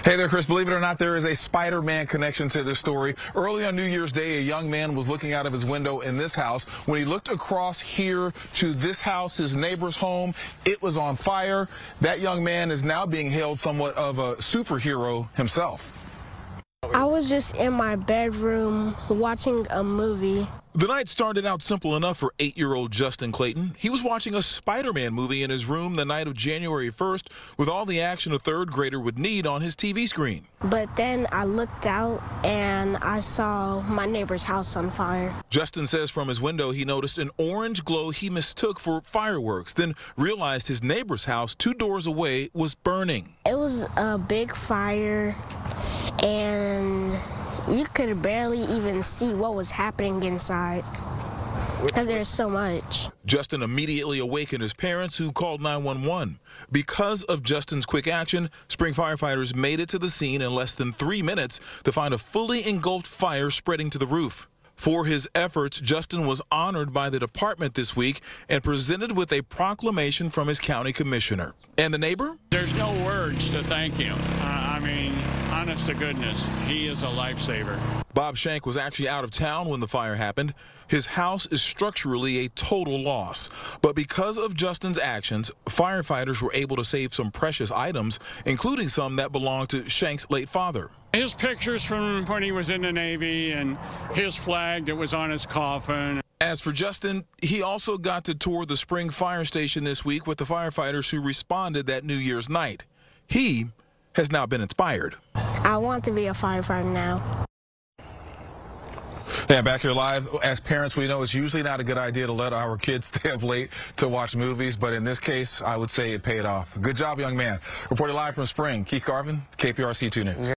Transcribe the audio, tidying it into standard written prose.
Hey there, Chris. Believe it or not, there is a Spider-Man connection to this story. Early on New Year's Day, a young man was looking out of his window in this house. When he looked across here to this house, his neighbor's home, it was on fire. That young man is now being hailed somewhat of a superhero himself. I was just in my bedroom watching a movie. The night started out simple enough for 8-year-old Justin Clayton. He was watching a Spider-Man movie in his room the night of January 1st with all the action a third grader would need on his TV screen. But then I looked out and I saw my neighbor's house on fire. Justin says from his window he noticed an orange glow he mistook for fireworks, then realized his neighbor's house 2 doors away was burning. It was a big fire and you could barely even see what was happening inside because there's so much. Justin immediately awakened his parents, who called 911. Because of Justin's quick action, spring firefighters made it to the scene in less than 3 minutes to find a fully engulfed fire spreading to the roof. For his efforts, Justin was honored by the department this week and presented with a proclamation from his county commissioner. And the neighbor? There's no words to thank him. I mean, honest to goodness, he is a lifesaver. Bob Shank was actually out of town when the fire happened. His house is structurally a total loss. But because of Justin's actions, firefighters were able to save some precious items, including some that belonged to Shank's late father. His pictures from when he was in the Navy and his flag that was on his coffin. As for Justin, he also got to tour the Spring Fire Station this week with the firefighters who responded that New Year's night. He has now been inspired. I want to be a firefighter now. Yeah, back here live. As parents, we know it's usually not a good idea to let our kids stay up late to watch movies, but in this case, I would say it paid off. Good job, young man. Reported live from Spring, Keith Garvin, KPRC 2 News.